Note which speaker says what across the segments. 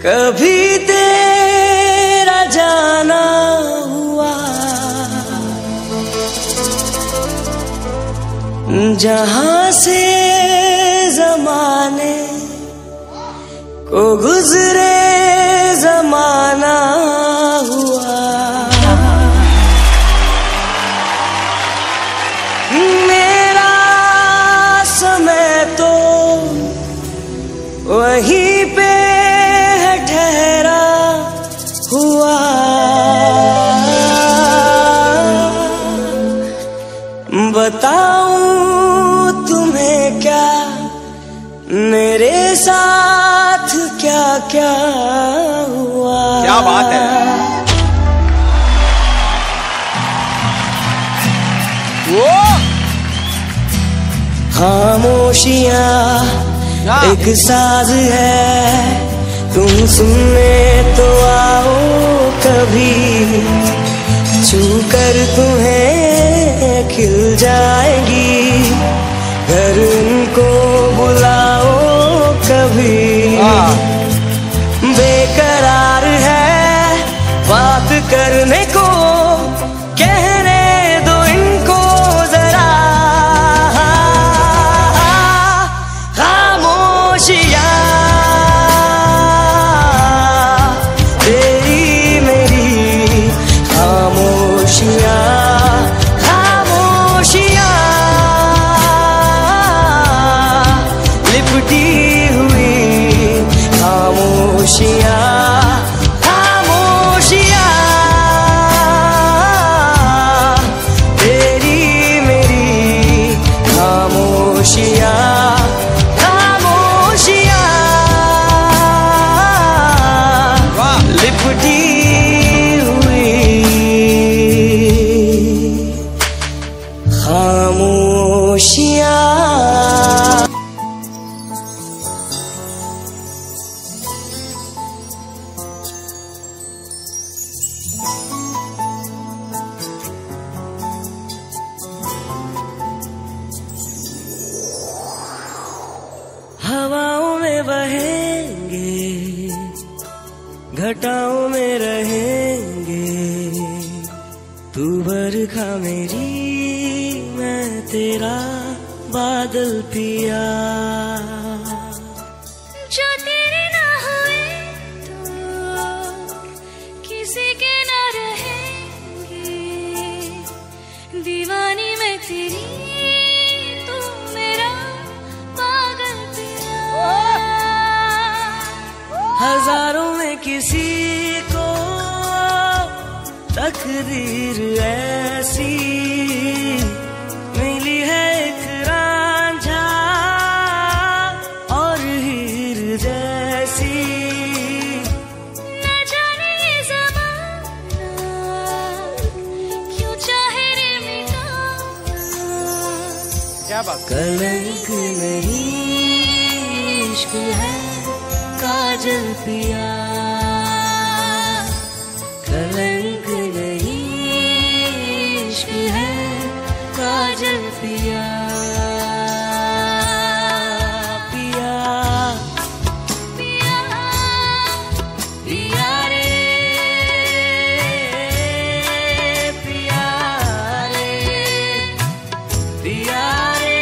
Speaker 1: कभी तेरा जाना हुआ जहां से जमाने को गुजरे जमाना हुआ। मेरा समय तो वहीं पे है ठहरा हुआ। बताऊं तुम्हें क्या मेरे साथ क्या क्या हुआ।
Speaker 2: क्या बात है। वो
Speaker 1: खामोशियां एक साज है, तुम सुनने तो आओ कभी, छू कर तुम्हें खिल जाएगी, घर उनको बुलाओ कभी। बेकरार है बात करने को, कहने दो इनको जरा। खामोशियां तेरी मेरी खामोशियां, खामोशियां लिपटी हुई खामोशियां, खामोशियां तेरी मेरी खामोशियां, खामोशियां लिपटी हुई खामोशियां। हवाओं में बहेंगे, घटाओं में रहेंगे, तू बरखा मेरी मैं तेरा बादल पिया।
Speaker 3: जो तेरे ना हुए तो किसी के ना रहेंगे, दीवानी मैं तेरी तू मेरा पागल पिया।
Speaker 1: हजारों में किसी को तकदीर ऐसी मिली है, एक रांझा और हीर जैसी।
Speaker 3: न जाने ये ज़माना क्यों चाहे रे मिटाना।
Speaker 2: क्या बात।
Speaker 1: कलंक नहीं इश्क है काजल पिया, कलंक नहीं इश्क है काजल पिया। पिया
Speaker 3: पिया
Speaker 1: पिया रे, पिया रे, पिया रे,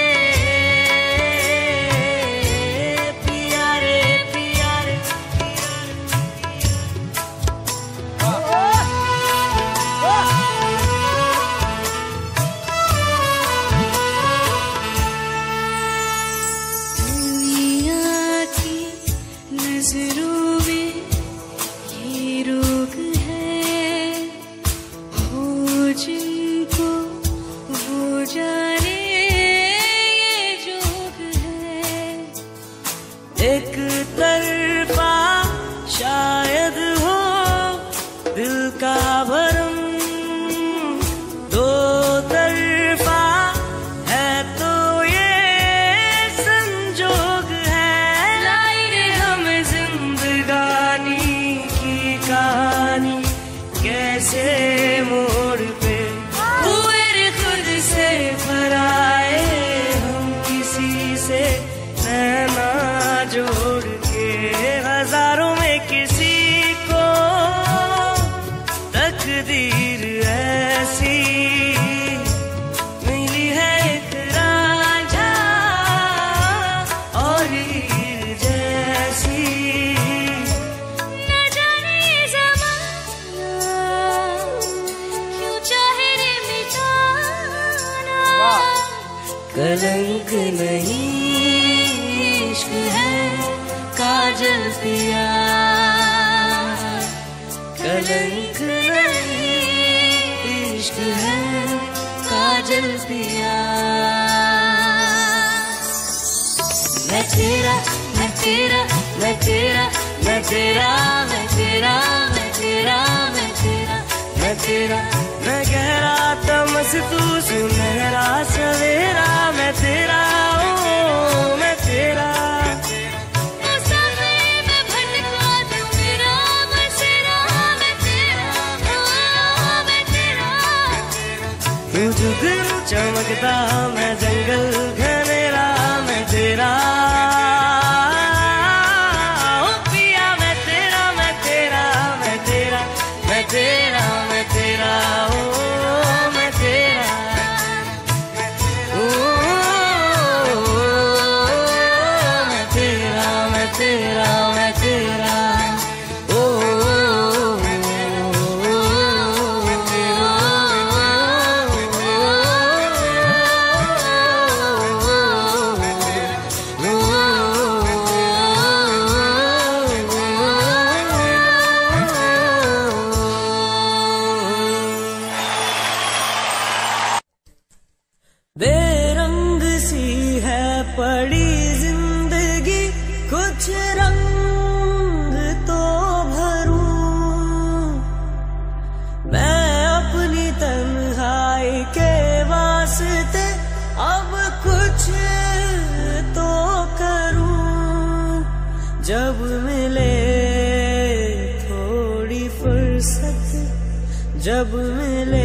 Speaker 1: पिया रे, पिया रे, पिया रे। हीर ऐसी मिली है एक रांझा और हीर जैसी।
Speaker 3: न जाने ज़माना क्यों चाहे रे मिटाना।
Speaker 1: कलंक नहीं इश्क है काजल पिया, कलंक नहीं इश्क है काजल पिया। मैं तेरा मैं तेरा मैं तेरा मैं तेरा मैं तेरा मैं तेरा मैं तेरा मैं तेरा मैं गहरा तमस तू सुनहरा सवेरा। मैं तेरा ओ मैं तेरा जुगनू चमकता मैं जंगल घनेरा। मैं तेरा ओ पिया मैं तेरा मैं तेरा मैं तेरा मैं तेरा मैं तेरा ओ मैं तेरा ओ मैं तेरा मैं तेरा मैं तेरा ओ बेरंग सी है पड़ी जिंदगी, कुछ रंग तो भरूं मैं अपनी तन्हाई के वास्ते। अब कुछ तो करूं जब मिले थोड़ी फुर्सत, जब मिले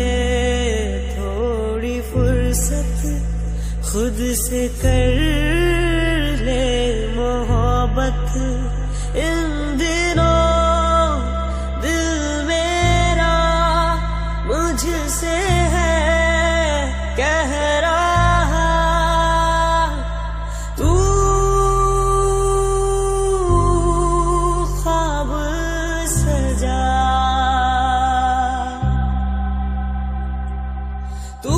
Speaker 1: खुद से कर ले मोहब्बत। इन दिनों दिल मेरा मुझसे है कह रहा, तू ख्वाब सजा, तू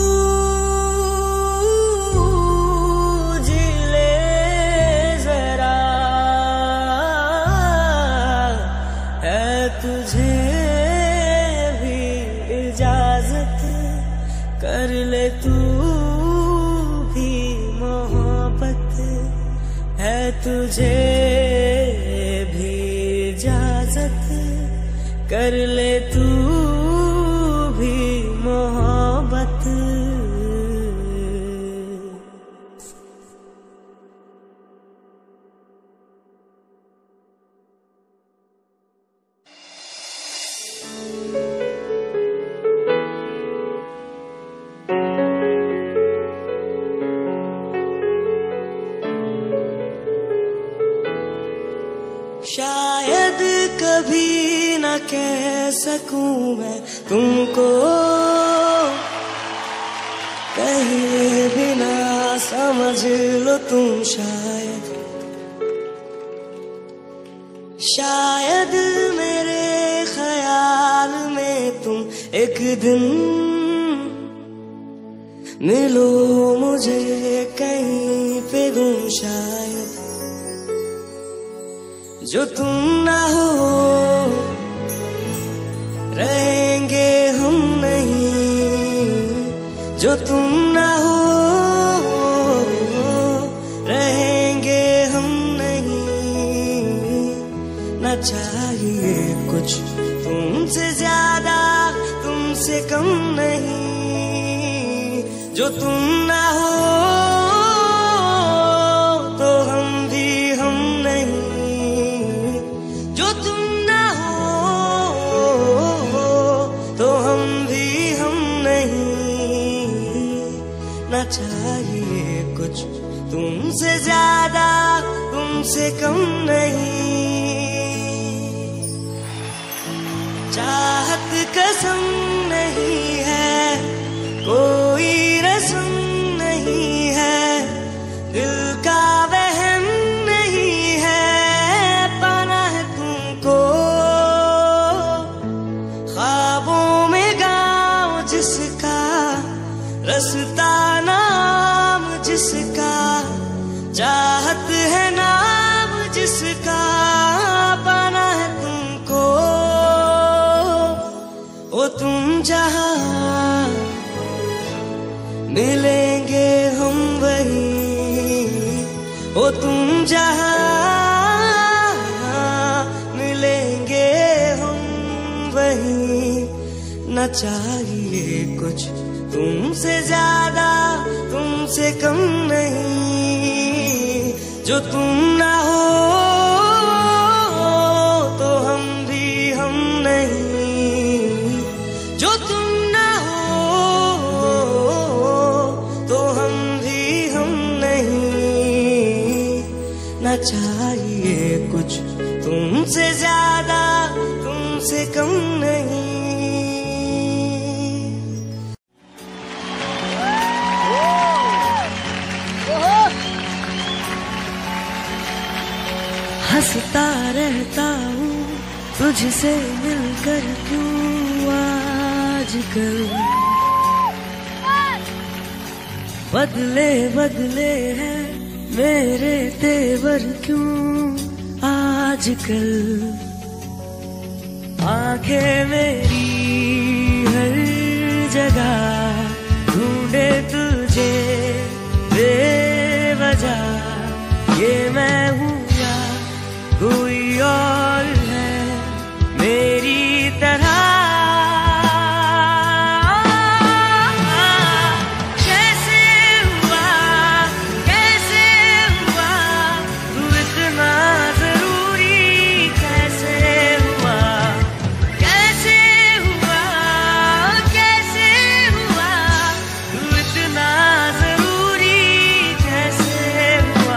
Speaker 1: तुझे भी इजाजत कर ले, तू भी मोहब्बत है तुझे भी इजाजत कर ले, तू भी मोहब्बत। शायद कभी न कह सकूं मैं तुमको, कहे बिना समझ लो तुम शायद। शायद मेरे ख्याल में तुम एक दिन मिलो मुझे कहीं पे गुम शायद। जो तुम ना हो रहेंगे हम नहीं, जो तुम ना हो रहेंगे हम नहीं। ना चाहिए कुछ तुमसे ज्यादा तुमसे कम नहीं। जो तुम ना हो तो हम भी हम नहीं, जो तुम ना हो तो हम भी हम नहीं। ना चाहिए कुछ तुमसे ज्यादा तुमसे कम नहीं। चाहत कसम नहीं है, कोई रस्म नहीं है, दिल का वहम नहीं है, पाना है तुमको ख्वाबों में गाँव जिसका, रास्ता नाम जिसका, चाहत है नाम जिसका, पाना है तुमको। ओ तुम जहाँ मिलेंगे हम वहीं, ओ तुम जहाँ मिलेंगे हम वहीं। न चाहिए कुछ तुमसे ज्यादा, तुमसे कम नहीं, जो तुम ना हो तो हम भी हम नहीं, जो तुम ना हो तो हम भी हम नहीं। न चाहिए कुछ तुमसे ज्यादा, तुमसे कम नहीं। हंसता रहता हूँ तुझसे मिलकर, क्यों आजकल बदले बदले हैं मेरे तेवर, क्यों आजकल। आंखें मेरी हर जगह ढूंढे तुझे बेवजह, ये मैं हूँ कोई और है मेरी तरह। कैसे हुआ तू इतना जरूरी, कैसे हुआ तू इतना जरूरी, कैसे हुआ।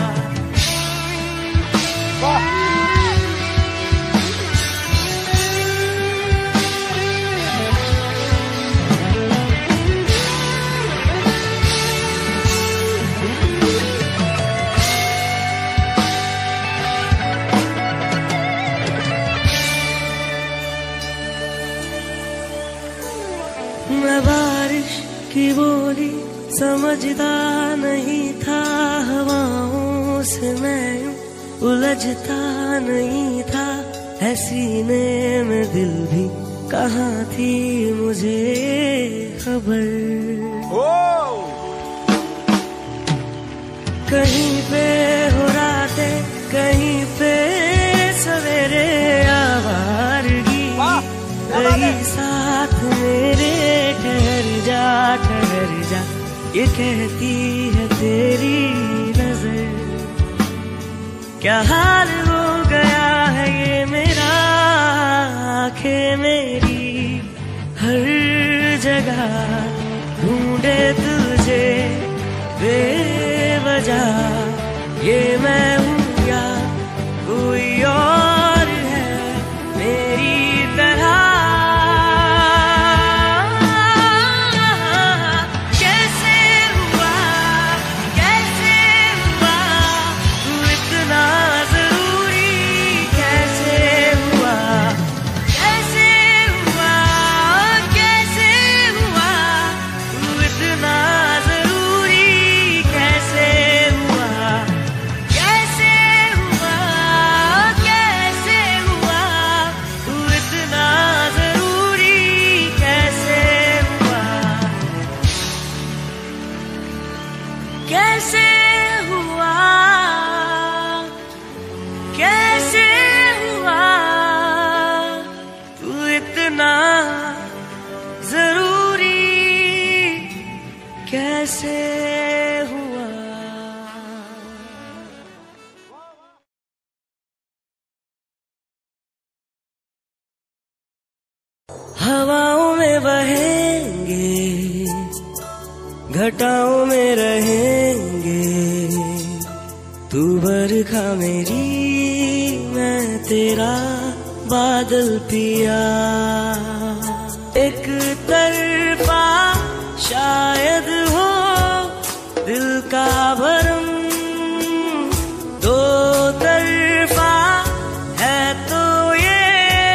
Speaker 1: मैं बारिश की बोली समझता नहीं था, हवाओं से मैं यूं उलझता नहीं था, है सीने में दिल भी कहाँ थी मुझे खबर। कहीं पे हो रातें, कहीं पे सवेरे, आवारगी रही साथ मेरे। ठहर जा ये कहती है तेरी नजर, क्या हाल हो गया है ये मेरा। आंखें मेरी हर जगह ढूंढे तुझे बेवजह, ये मैं हूँ या कोई और है मेरी तरह। कैसे हुआ तू इतना जरूरी, कैसे हुआ। हवाओं में बहेंगे, घटाओं में रहेंगे, तू बरखा मेरी मैं तेरा बादल पिया, एक तरफा शायद हो दिल का भरम, दो तरफा है तो ये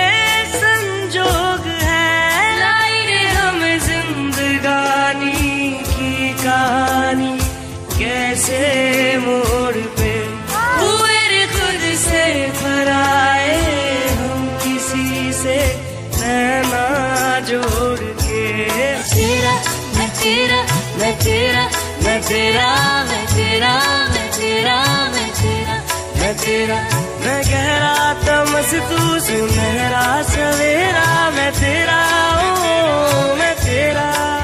Speaker 1: संजोग है। लाई रे हम जिंदगानी की कहानी कैसे मोड़ पे हुए रे खुद से पराए, हम किसी से नैना जोड़ के। तेरा मैं तेरा मैं तेरा मैं तेरा मैं तेरा मैं तेरा मैं तेरा मैं तेरा, मैं गहरा तमस तू सुनहरा सवेरा, मैं तेरा ओ मैं तेरा।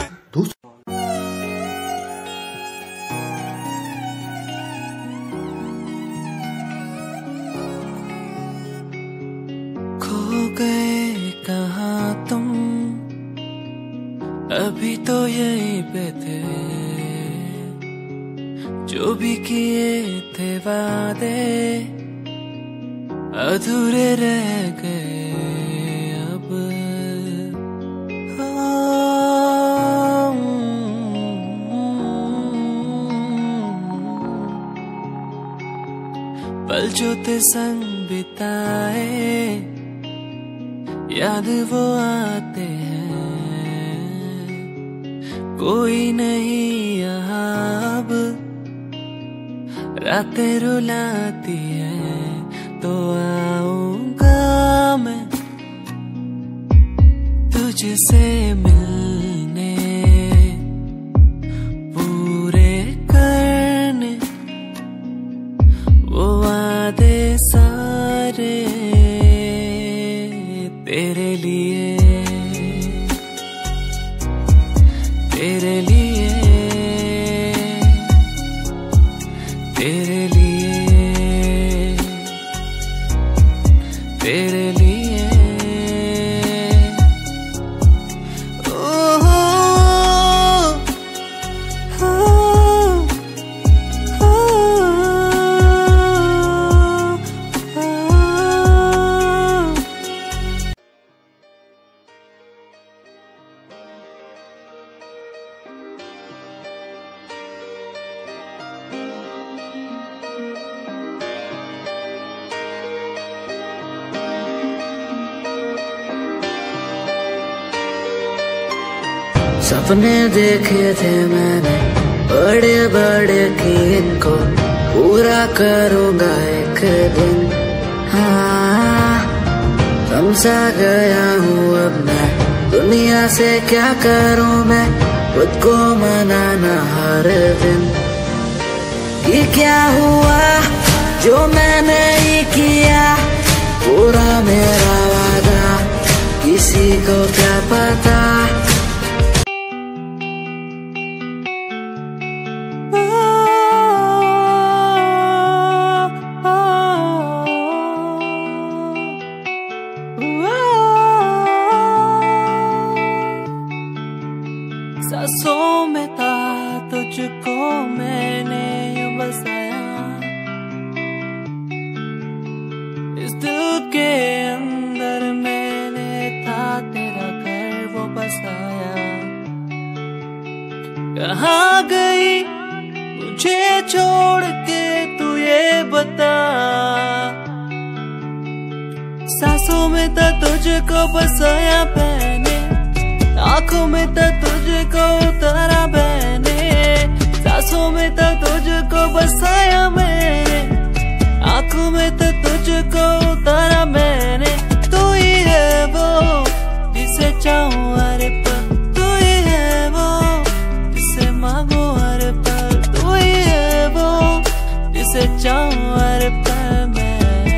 Speaker 1: खो गए कहाँ तुम, अभी तो यहीं पे थे, जो भी किए थे वादे अधूरे रह गए अब। पल जो थे संग बिताए याद वो आते हैं, कोई नहीं यहाँ अब, रातें रुलाती हैं तो आऊंगा मैं तुझसे मिलने, पूरे करने वो वादे सारे तेरे लिए, तेरे लिए, तेरे लिए, तेरे लिए। ओह सपने देखे थे मैंने बड़े बड़े कि इनको पूरा करूँगा एक दिन। हाँ समझा गया हूँ अब मैं, दुनिया से क्या करूँ मैं, खुद को मनाना हर दिन। ये क्या हुआ जो मैंने ही किया, पूरा मेरा वादा किसी को क्या पता। सांसों में था तुझको मैंने यूं बसाया, इस दिल के अंदर मैंने था तेरा घर वो बसाया। कहाँ गई मुझे छोड़ के तू ये बता, सांसों में था तुझको बसाया मैंने, आँखों में था तुझको उतारा मैंने, सांसों में था तुझको बसाया मैंने, आँखों में था तुझको उतारा मैंने। तू ही है वो जिसे चाहूं हर पल, तू ही है वो जिसे मांगू हर पल, तू ही है वो जिसे चाहूं हर पल मैं।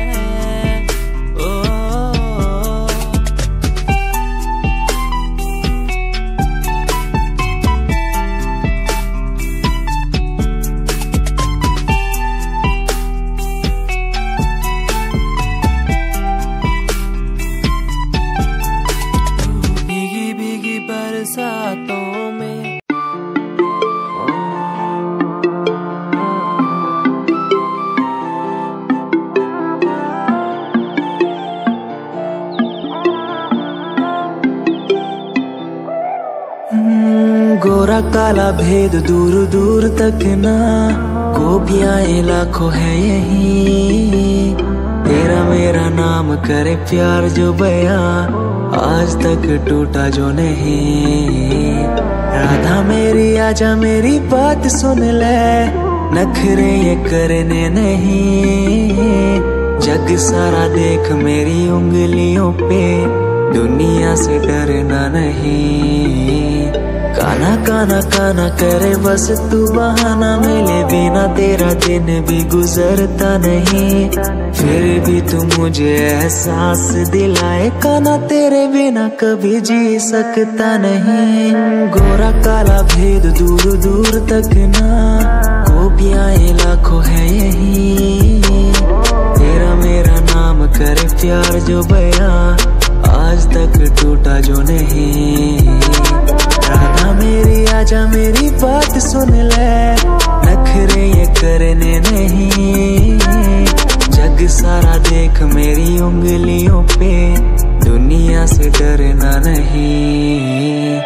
Speaker 1: बरसातों में
Speaker 4: गोरा काला भेद दूर दूर तक ना, गोपियाँ लाखों है यही। तेरा मेरा नाम करे प्यार जो बया, आज तक टूटा जो नहीं। राधा मेरी आजा मेरी बात सुन ले, नखरे ये करने नहीं। जग सारा देख मेरी उंगलियों पे, दुनिया से डरना नहीं। काना काना काना करे बस तू बहाना, मिले बिना तेरा दिन भी गुजरता नहीं। फिर भी तू मुझे एहसास दिलाए, काना तेरे बिना कभी जी सकता नहीं। गोरा काला भेद दूर दूर तक ना, गोपियाँ लाखों है यही। तेरा मेरा नाम करे प्यार जो बया, आज तक टूटा जो नहीं। राधा मेरी आजा मेरी बात सुन ले, नखरे ये करने नहीं। जग सारा देख मेरी उंगलियों पे, दुनिया से डरना नहीं।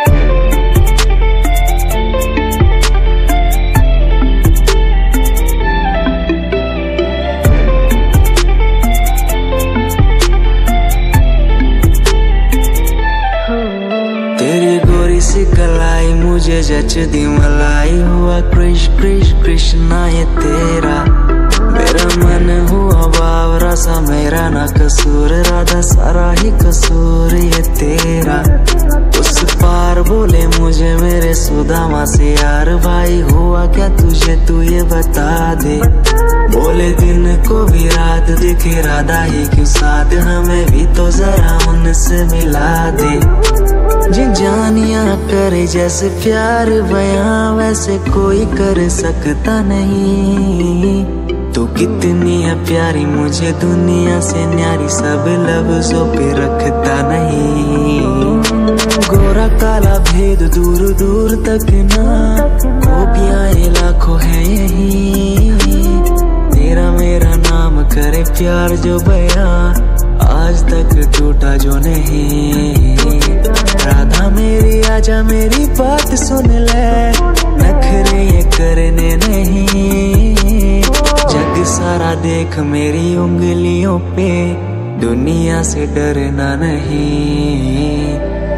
Speaker 4: कलाई मुझे जच दी मलाई, हुआ कृष कृष कृष्णा ये तेरा। मेरा मन हुआ बावरा सा, मेरा ना कसूर राधा सारा ही कसूर ये तेरा। उस पार बोले मुझे मेरे सुदामा से यार, भाई हुआ क्या तुझे तू ये बता दे। बोले दिन को भी रात दिखे राधा ही क्यों साथ, हमें भी तो जरा उनसे मिला दे। जिन जानिया करे जैसे प्यार बयां, वैसे कोई कर सकता नहीं। तू कितनी है प्यारी मुझे दुनिया से न्यारी, सब लफ्जों पे रखता नहीं। गोरा काला भेद दूर दूर तक ना, गोपियाँ लाखों है यही। तेरा मेरा नाम करे प्यार जो बया, आज तक टूटा जो नहीं। राधा मेरी आजा मेरी बात सुन ले, नखरे ये करने नहीं। जग सारा देख मेरी उंगलियों पे, दुनिया से डरना नहीं।